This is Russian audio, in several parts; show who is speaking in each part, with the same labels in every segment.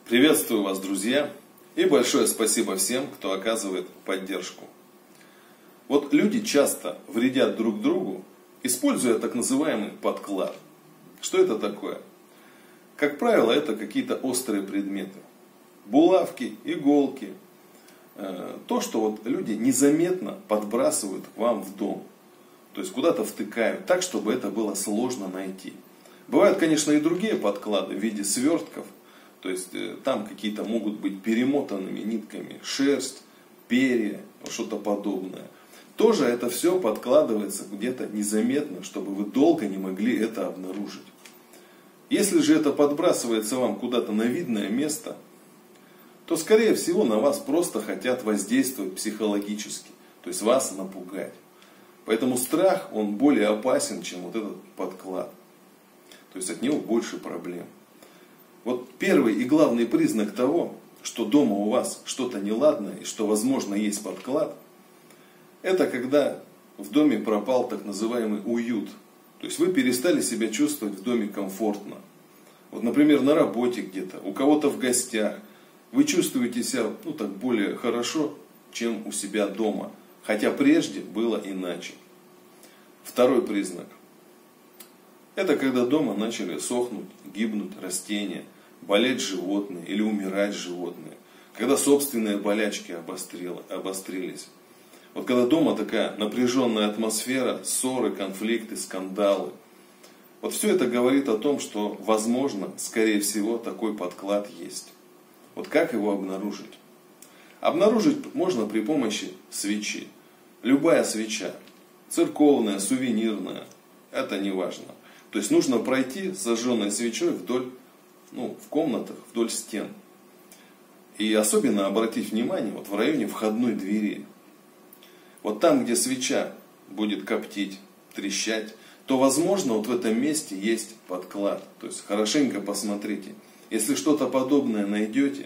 Speaker 1: Приветствую вас, друзья, и большое спасибо всем, кто оказывает поддержку. Вот люди часто вредят друг другу, используя так называемый подклад. Что это такое? Как правило, это какие-то острые предметы. Булавки, иголки. То, что вот люди незаметно подбрасывают к вам в дом. То есть куда-то втыкают так, чтобы это было сложно найти. Бывают, конечно, и другие подклады в виде свертков. То есть там какие-то могут быть перемотанными нитками шерсть, перья, что-то подобное. Тоже это все подкладывается где-то незаметно, чтобы вы долго не могли это обнаружить. Если же это подбрасывается вам куда-то на видное место, то скорее всего на вас просто хотят воздействовать психологически. То есть вас напугать. Поэтому страх, он более опасен, чем вот этот подклад. То есть от него больше проблем. Вот первый и главный признак того, что дома у вас что-то неладное и что возможно есть подклад, это когда в доме пропал так называемый уют. То есть вы перестали себя чувствовать в доме комфортно. Вот, например, на работе где-то, у кого-то в гостях. Вы чувствуете себя так более хорошо, чем у себя дома. Хотя прежде было иначе. Второй признак. Это когда дома начали сохнуть, гибнуть растения, болеть животные или умирать животные. Когда собственные болячки обострились. Вот когда дома такая напряженная атмосфера, ссоры, конфликты, скандалы. Вот все это говорит о том, что возможно, скорее всего, такой подклад есть. Вот как его обнаружить? Обнаружить можно при помощи свечи. Любая свеча. Церковная, сувенирная. Это не важно. То есть нужно пройти с зажженной свечой вдоль, в комнатах, вдоль стен. И особенно обратить внимание в районе входной двери. Вот там, где свеча будет коптить, трещать, то возможно в этом месте есть подклад. То есть хорошенько посмотрите. Если что-то подобное найдете,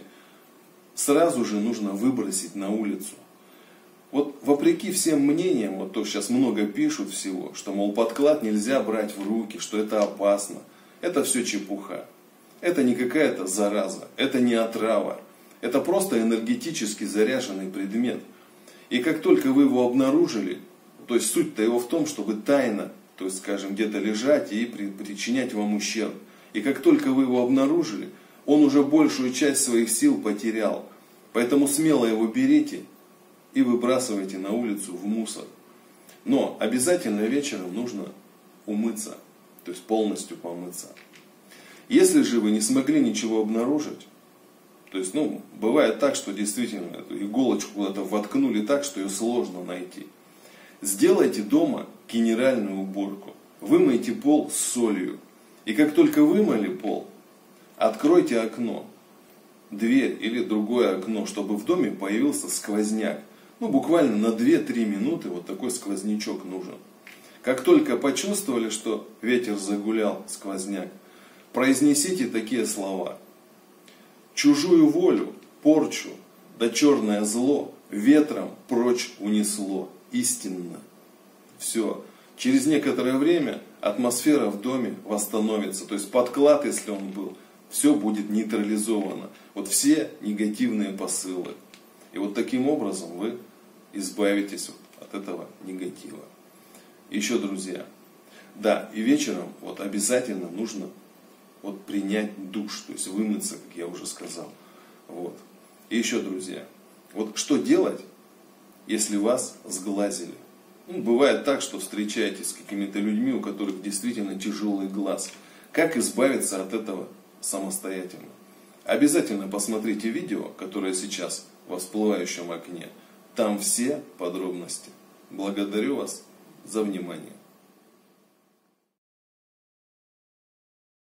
Speaker 1: сразу же нужно выбросить на улицу. Вот вопреки всем мнениям, то сейчас много пишут всего, что, мол, подклад нельзя брать в руки, что это опасно. Это все чепуха. Это не какая-то зараза, это не отрава. Это просто энергетически заряженный предмет. И как только вы его обнаружили, то есть суть-то его в том, чтобы тайно, то есть, скажем, где-то лежать и причинять вам ущерб. И как только вы его обнаружили, он уже большую часть своих сил потерял. Поэтому смело его берите и выбрасывайте на улицу в мусор. Но обязательно вечером нужно умыться, то есть полностью помыться. Если же вы не смогли ничего обнаружить, то есть, бывает так, что действительно эту иголочку куда-то воткнули так, что ее сложно найти. Сделайте дома генеральную уборку. Вымойте пол с солью. И как только вымыли пол, откройте окно, дверь или другое окно, чтобы в доме появился сквозняк. Буквально на 2-3 минуты такой сквознячок нужен. Как только почувствовали, что ветер загулял, сквозняк, произнесите такие слова. Чужую волю, порчу, да черное зло ветром прочь унесло. Истинно. Все. Через некоторое время атмосфера в доме восстановится. То есть подклад, если он был, все будет нейтрализовано. Все негативные посылы. И таким образом вы избавитесь от этого негатива. Еще, друзья, да, и вечером обязательно нужно принять душ, то есть вымыться, как я уже сказал. И еще, друзья, что делать, если вас сглазили? Бывает так, что встречаетесь с какими-то людьми, у которых действительно тяжелый глаз. Как избавиться от этого самостоятельно? Обязательно посмотрите видео, которое сейчас во всплывающем окне. Там все подробности. Благодарю вас за внимание.